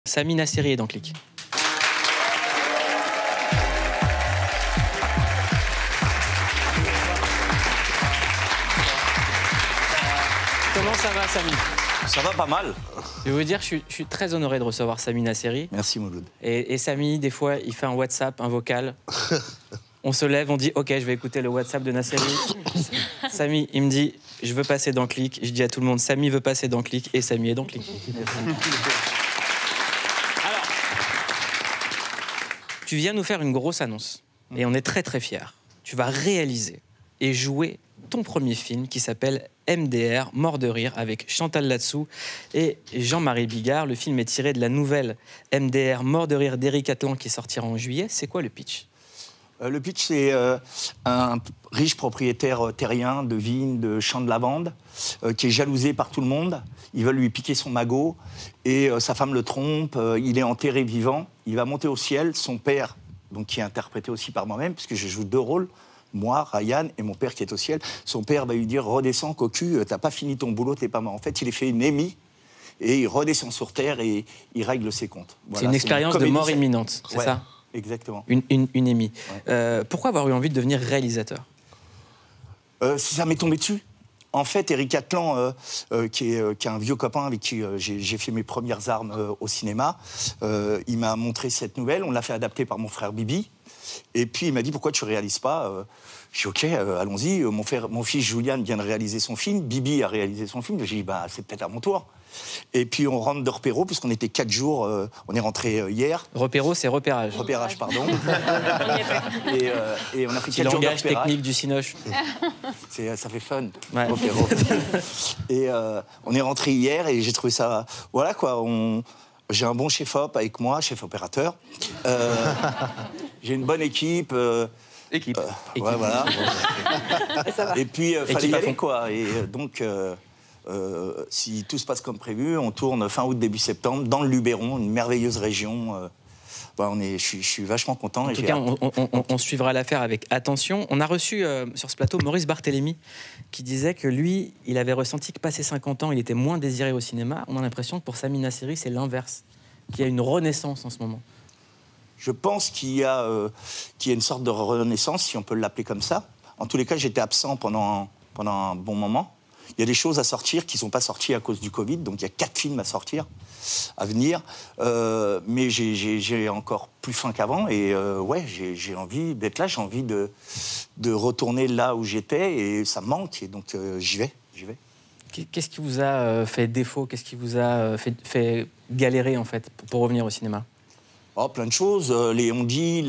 Samy Nasseri est dans Click. Comment ça va, Samy? Ça va pas mal. Je vais vous dire, je suis très honoré de recevoir Samy Nasseri. Merci, Mouloud. Et Samy, des fois, il fait un WhatsApp, un vocal. On se lève, on dit « Ok, je vais écouter le WhatsApp de Nasseri. » Samy, il me dit « Je veux passer dans Click. » Je dis à tout le monde « Samy veut passer dans Click. » Et Samy est dans Click. Alors, tu viens nous faire une grosse annonce. Et on est très, très fiers. Tu vas réaliser et jouer ton premier film qui s'appelle MDR, Mort de rire, avec Chantal Latsou et Jean-Marie Bigard. Le film est tiré de la nouvelle MDR, Mort de rire d'Éric Atlan qui sortira en juillet. C'est quoi le pitch? Le pitch, c'est un riche propriétaire terrien de vignes, de champs de lavande, qui est jalousé par tout le monde. Ils veulent lui piquer son magot et sa femme le trompe. Il est enterré vivant. Il va monter au ciel. Son père, donc, qui est interprété aussi par moi-même, puisque je joue deux rôles, moi, Ryan, et mon père qui est au ciel. Son père va lui dire « Redescends, cocu, t'as pas fini ton boulot, t'es pas mort. » En fait, il est fait une émie et il redescend sur Terre et il règle ses comptes. Voilà, c'est une expérience de mort imminente, c'est ça? Exactement. Une émie. Ouais. Pourquoi avoir eu envie de devenir réalisateur? Ça m'est tombé dessus. En fait, Éric Atlan, qui est un vieux copain avec qui j'ai fait mes premières armes au cinéma, il m'a montré cette nouvelle. On l'a fait adapter par mon frère Bibi. Et puis, il m'a dit, pourquoi tu ne réalises pas? Je dis, OK, allons-y. Mon fils Julian vient de réaliser son film. Bibi a réalisé son film. J'ai dit, bah, c'est peut-être à mon tour. Et puis, on rentre de repéro, puisqu'on était 4 jours. On est rentré hier. Repéro, c'est repérage. Repérage, pardon. et on a pris 4 jours de langage repérage. technique du Cinoche. Ça fait fun. Ouais. Repéro. Et on est rentré hier et j'ai trouvé ça... Voilà, quoi. J'ai un bon chef-op avec moi, chef opérateur. J'ai une bonne équipe. Équipe. Ouais, voilà. Et puis, fallait y aller, quoi. Et donc, si tout se passe comme prévu, on tourne fin août, début septembre, dans le Luberon, une merveilleuse région. Je suis vachement content. En tout cas, on suivra l'affaire avec attention. On a reçu sur ce plateau Maurice Barthélémy qui disait que lui, il avait ressenti que passé 50 ans, il était moins désiré au cinéma. On a l'impression que pour Samy Nasseri, c'est l'inverse, qu'il y a une renaissance en ce moment. Je pense qu'il y a une sorte de renaissance, si on peut l'appeler comme ça. En tous les cas, j'étais absent pendant un bon moment. Il y a des choses à sortir qui ne sont pas sorties à cause du Covid, donc il y a 4 films à sortir, à venir. Mais j'ai encore plus faim qu'avant et ouais, j'ai envie d'être là, j'ai envie de retourner là où j'étais et ça me manque, et donc j'y vais. Qu'est-ce qui vous a fait défaut? Qu'est-ce qui vous a fait galérer, en fait, pour revenir au cinéma? Oh, plein de choses, les on-dit,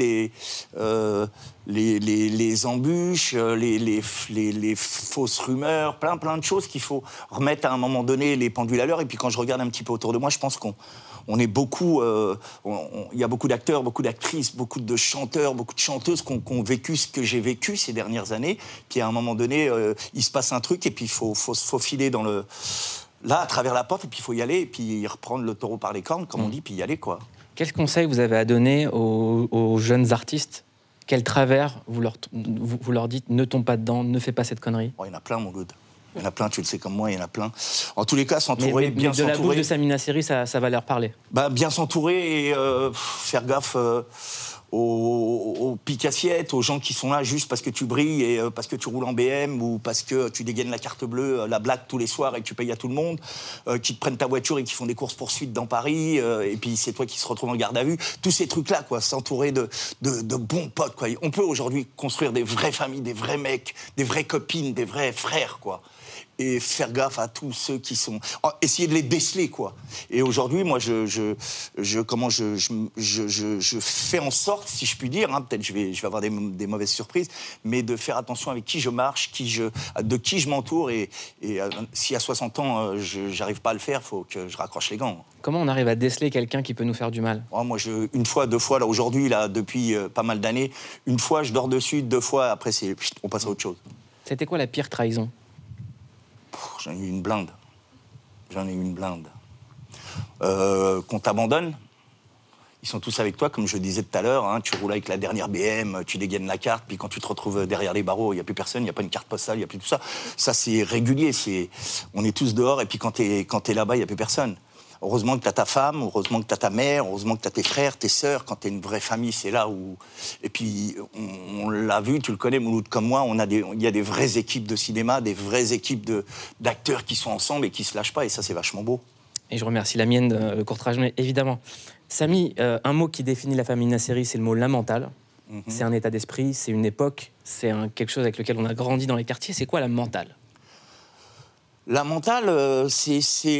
les embûches, les fausses rumeurs, plein de choses qu'il faut remettre à un moment donné les pendules à l'heure. Et puis quand je regarde un petit peu autour de moi, je pense qu'on est beaucoup... Il y a beaucoup d'acteurs, beaucoup d'actrices, beaucoup de chanteurs, beaucoup de chanteuses qui ont vécu ce que j'ai vécu ces dernières années. Puis à un moment donné, il se passe un truc et puis il faut se faufiler dans le... Là, à travers la porte, et puis il faut y aller, et puis reprendre le taureau par les cornes, comme on dit, puis y aller, quoi. Quel conseil vous avez à donner aux jeunes artistes? Quel travers vous leur dites? Ne tombe pas dedans, ne fais pas cette connerie. Oh, il y en a plein, mon Good. Il y en a plein, tu le sais comme moi, il y en a plein. En tous les cas, s'entourer, bien s'entourer. De la bouche de Samy Nasseri, ça va leur parler. Bah, bien s'entourer et faire gaffe aux piques-assiettes, aux gens qui sont là juste parce que tu brilles et parce que tu roules en BM ou parce que tu dégaines la carte bleue, la blague tous les soirs et que tu payes à tout le monde, qui te prennent ta voiture et qui font des courses-poursuites dans Paris, et puis c'est toi qui se retrouve en garde à vue. Tous ces trucs-là, quoi, s'entourer de bons potes, quoi. On peut aujourd'hui construire des vraies familles, des vrais mecs, des vraies copines, des vrais frères, quoi. Et faire gaffe à tous ceux qui sont... Essayer de les déceler, quoi. Et aujourd'hui, moi, je fais en sorte, si je puis dire, hein, peut-être je vais avoir des mauvaises surprises, mais de faire attention avec qui je marche, de qui je m'entoure, et si à 60 ans, j'arrive pas à le faire, il faut que je raccroche les gants. Comment on arrive à déceler quelqu'un qui peut nous faire du mal? Moi, une fois, 2 fois, là, aujourd'hui, là, depuis pas mal d'années, une fois, je dors dessus, 2 fois, après, on passe à autre chose. C'était quoi la pire trahison? J'en ai eu une blinde. Qu'on t'abandonne. Ils sont tous avec toi, comme je le disais tout à l'heure. Hein, tu roules avec la dernière BM, tu dégaines la carte, puis quand tu te retrouves derrière les barreaux, il n'y a plus personne, il n'y a pas une carte postale, il n'y a plus tout ça. Ça, c'est régulier. On est tous dehors, et puis quand t'es là-bas, il n'y a plus personne. heureusement que tu as ta femme, heureusement que tu as ta mère, heureusement que tu as tes frères, tes sœurs. Quand tu es une vraie famille, c'est là où... Et puis, on l'a vu, tu le connais, Mouloud, comme moi, il y a des vraies équipes de cinéma, des vraies équipes d'acteurs qui sont ensemble et qui se lâchent pas, et ça, c'est vachement beau. Et je remercie la mienne, le court-métrage, mais évidemment. Samy, un mot qui définit la famille Nasseri, c'est le mot lamentable. C'est un état d'esprit, c'est une époque, c'est quelque chose avec lequel on a grandi dans les quartiers. C'est quoi la mentale? La mentale, c'est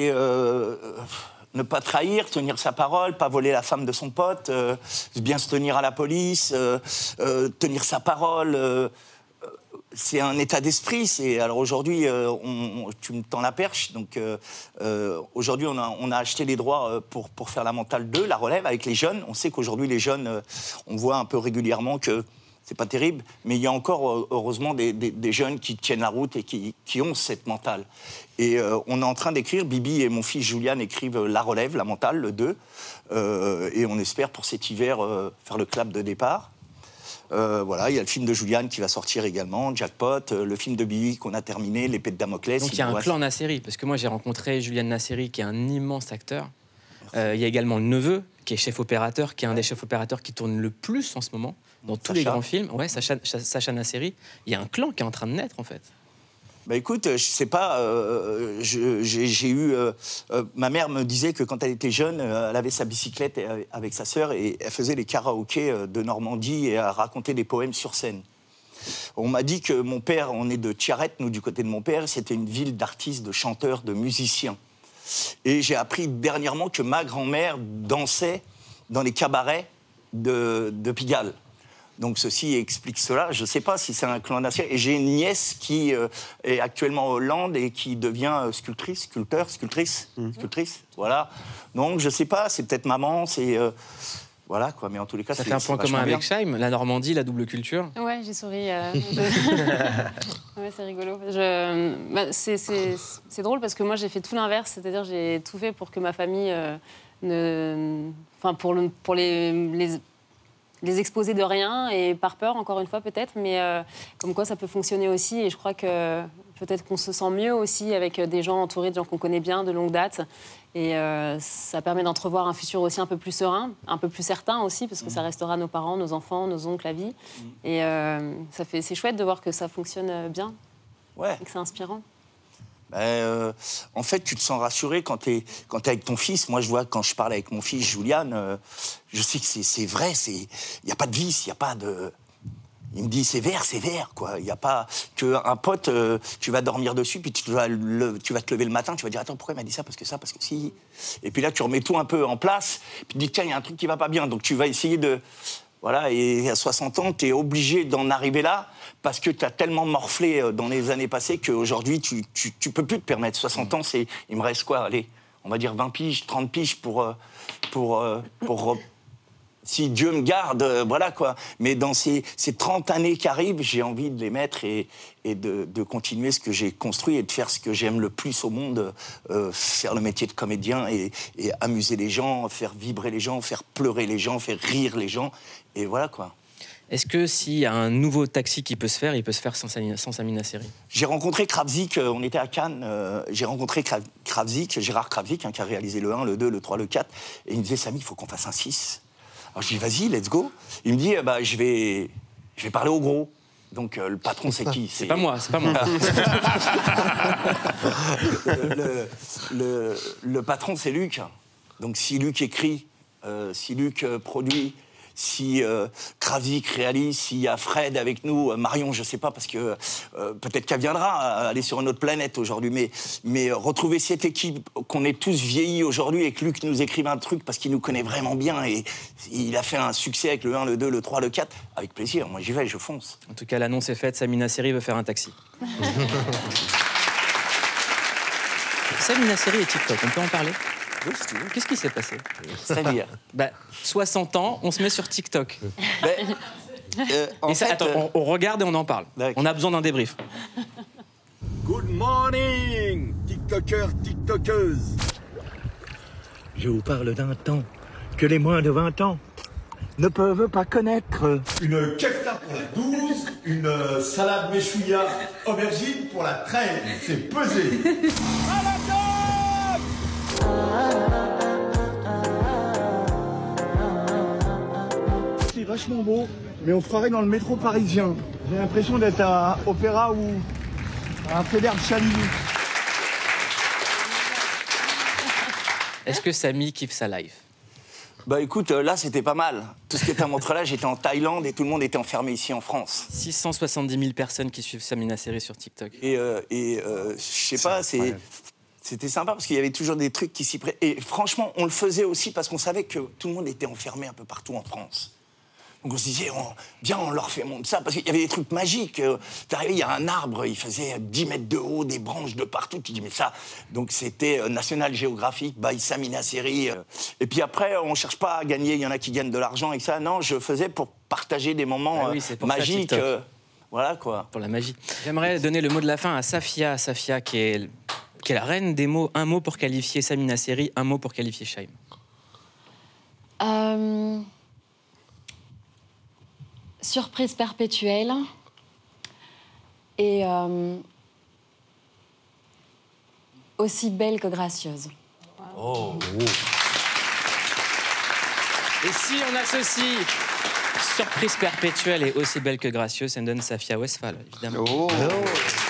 ne pas trahir, tenir sa parole, pas voler la femme de son pote, bien se tenir à la police, tenir sa parole. C'est un état d'esprit. Alors aujourd'hui, tu me tends la perche. Donc aujourd'hui, on a acheté les droits pour faire la mentale 2, la relève avec les jeunes. On sait qu'aujourd'hui, les jeunes, on voit un peu régulièrement que c'est pas terrible, mais il y a encore, heureusement, des jeunes qui tiennent la route et qui ont cette mentale. Et on est en train d'écrire, Bibi et mon fils Julian écrivent la relève, la mentale, le 2. Et on espère pour cet hiver faire le clap de départ. Voilà, il y a le film de Julian qui va sortir également, Jackpot, le film de Bibi qu'on a terminé, L'épée de Damoclès. Donc il y a un clan Nasseri, parce que moi j'ai rencontré Julian Nasseri, qui est un immense acteur. Il y a également le neveu, qui est chef opérateur, qui est un des chefs opérateurs qui tourne le plus en ce moment, dans tous les grands films. Ouais, Sacha Nasseri. Il y a un clan qui est en train de naître, en fait. Bah écoute, je sais pas, j'ai eu... ma mère me disait que quand elle était jeune, elle avait sa bicyclette avec sa sœur et elle faisait les karaokés de Normandie et elle racontait des poèmes sur scène. On m'a dit que mon père, on est de Tiaret, nous, du côté de mon père, c'était une ville d'artistes, de chanteurs, de musiciens. Et j'ai appris dernièrement que ma grand-mère dansait dans les cabarets de Pigalle. Donc ceci explique cela. Je ne sais pas si c'est un clan Nasseri. Et j'ai une nièce qui est actuellement en Hollande et qui devient sculptrice, voilà. Donc je ne sais pas, c'est peut-être maman, c'est... voilà, quoi. Mais en tous les cas, ça fait un point commun avec Chaim, la Normandie, la double culture. Ouais, j'ai souri. Ouais, c'est rigolo. Bah, c'est drôle parce que moi, j'ai fait tout l'inverse. C'est-à-dire, j'ai tout fait pour que ma famille Enfin, pour les exposer de rien et par peur, encore une fois, peut-être. Mais comme quoi, ça peut fonctionner aussi. Et je crois que peut-être qu'on se sent mieux aussi avec des gens entourés de gens qu'on connaît bien, de longue date. Et ça permet d'entrevoir un futur aussi un peu plus serein, un peu plus certain aussi, parce que ça restera nos parents, nos enfants, nos oncles à vie. Et c'est chouette de voir que ça fonctionne bien, ouais. Et que c'est inspirant. En fait, tu te sens rassuré quand t'es avec ton fils. Moi, je vois, quand je parle avec mon fils, Julian, je sais que c'est vrai, il n'y a pas de vice, il n'y a pas de... Il me dit, c'est vert, quoi. Il n'y a pas qu'un pote, tu vas dormir dessus, puis tu vas te lever le matin, tu vas dire, attends, pourquoi il m'a dit ça? Parce que si. Et puis là, tu remets tout un peu en place, puis tu dis, tiens, il y a un truc qui ne va pas bien. Donc tu vas essayer de... Voilà, et à 60 ans, tu es obligé d'en arriver là, parce que tu as tellement morflé dans les années passées qu'aujourd'hui, tu peux plus te permettre. 60 ans, il me reste quoi? Allez, on va dire 20 piges, 30 piges pour si Dieu me garde, voilà quoi. Mais dans ces 30 années qui arrivent, j'ai envie de les mettre et de continuer ce que j'ai construit et de faire ce que j'aime le plus au monde, faire le métier de comédien et amuser les gens, faire vibrer les gens, faire pleurer les gens, faire rire les gens, et voilà quoi. Est-ce que s'il y a un nouveau taxi qui peut se faire, il peut se faire sans Samy Nasseri? J'ai rencontré Kravzik, on était à Cannes, j'ai rencontré Kravzik, Gérard Kravzik, qui a réalisé le 1, le 2, le 3, le 4, et il me disait, Samy, il faut qu'on fasse un 6. Alors je dis, vas-y, let's go. Il me dit, je vais parler au gros. Donc le patron, c'est qui? C'est pas moi, c'est pas moi. le patron, c'est Luc. Donc si Luc écrit, si Luc produit, si Kravzik réalise, s'il y a Fred avec nous, Marion, je sais pas, parce que peut-être qu'elle viendra aller sur une autre planète aujourd'hui, mais retrouver cette équipe, qu'on est tous vieillis aujourd'hui et que Luc nous écrive un truc parce qu'il nous connaît vraiment bien et il a fait un succès avec le 1, le 2, le 3, le 4, avec plaisir, moi j'y vais, je fonce. En tout cas, l'annonce est faite, Samy Nasseri veut faire un taxi. Samy Nasseri et TikTok, on peut en parler? Oui, si tu veux. Qu'est-ce qui s'est passé? C'est-à-dire 60 ans, on se met sur TikTok. En fait, attends, on regarde et on en parle. On a besoin d'un débrief. Good morning, TikTokers, TikTokeuses. Je vous parle d'un temps que les moins de 20 ans ne peuvent pas connaître. Une kefta pour la 12, une salade méchouilla aubergine pour la 13. C'est pesé. À la table! vachement beau, mais on se croirait dans le métro parisien. J'ai l'impression d'être à Opéra ou à un Feder de Chaligny. Est-ce que Samy kiffe sa life? Bah écoute, là c'était pas mal. Tout ce que tu as montré là, j'étais en Thaïlande et tout le monde était enfermé ici en France. 670 000 personnes qui suivent Samina Seri sur TikTok. Je sais pas, c'était sympa parce qu'il y avait toujours des trucs qui s'y prêtaient. Et franchement, on le faisait aussi parce qu'on savait que tout le monde était enfermé un peu partout en France. Donc on se disait, viens, on leur fait monter ça, parce qu'il y avait des trucs magiques. T'arrivais, il y a un arbre, il faisait 10 mètres de haut, des branches de partout. Tu dis, mais ça... Donc c'était National Geographic, by Samina Seri. Et puis après, on cherche pas à gagner, il y en a qui gagnent de l'argent et ça. Non, je faisais pour partager des moments magiques. Voilà, quoi. Pour la magie. J'aimerais donner le mot de la fin à Safia. Safia, qui est la reine des mots. Un mot pour qualifier Samina Seri, un mot pour qualifier Shaim. Surprise perpétuelle et aussi belle que gracieuse. Oh. Et si on associe surprise perpétuelle et aussi belle que gracieuse, ça me donne Safia Westphal, évidemment. Oh.